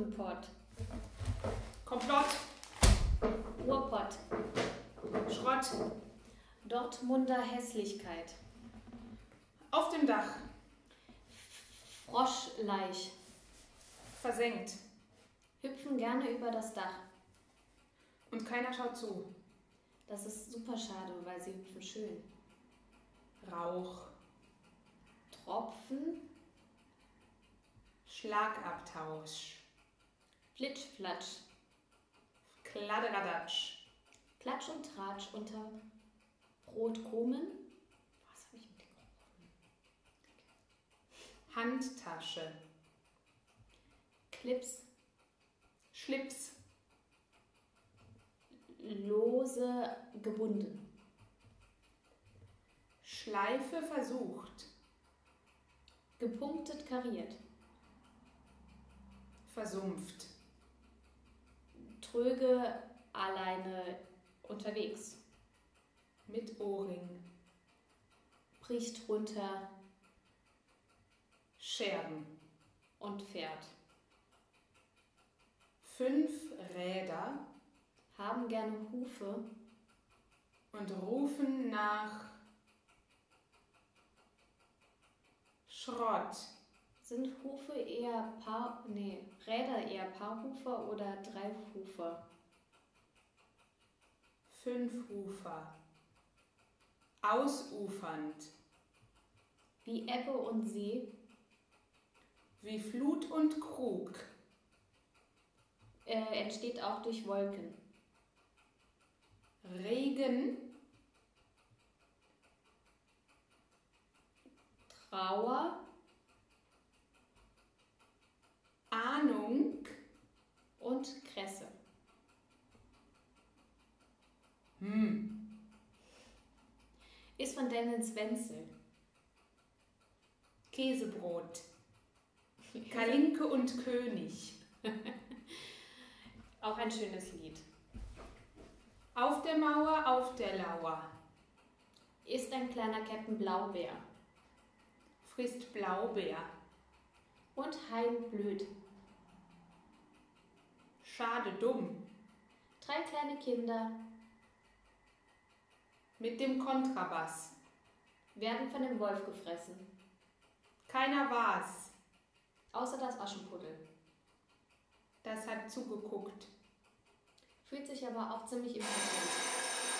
Hodenpott. Komplott. Urpott. Schrott. Dortmunder Hässlichkeit. Auf dem Dach. Froschleich. Versenkt. Hüpfen gerne über das Dach. Und keiner schaut zu. Das ist super schade, weil sie hüpfen schön. Rauch. Tropfen. Schlagabtausch. Flitschflatsch. Kladderadatsch. Klatsch und Tratsch unter Brotkrumen. Was habe ich mit dem Brotkrumen? Handtasche. Clips. Schlips. Lose gebunden. Schleife versucht. Gepunktet kariert. Versumpft. Tröge alleine unterwegs. Mit Ohrring. Bricht runter Scherben. und fährt. 5 Räder. Haben gerne Hufe. Und rufen nach Schrott. Sind Hufe eher Räder eher Paarhufer oder Dreihufer? 5 Hufer. Ausufernd. Wie Ebbe und See. Wie Flut und Krug. Entsteht auch durch Wolken. Regen. Trauer. Ahnung. Und Kresse. Ist von Dennis Wenzel. Käsebrot. Kalinke und König. Auch ein schönes Lied. Auf der Mauer, auf der Lauer. Ist ein kleiner Captain Blaubeer. Frisst Blaubeer. Und Hein blöd. Schade dumm. 3 kleine Kinder Mit dem Kontrabass. werden von dem Wolf gefressen. Keiner war's. Außer das Aschenputtel. Das hat zugeguckt. Fühlt sich aber auch ziemlich impotent.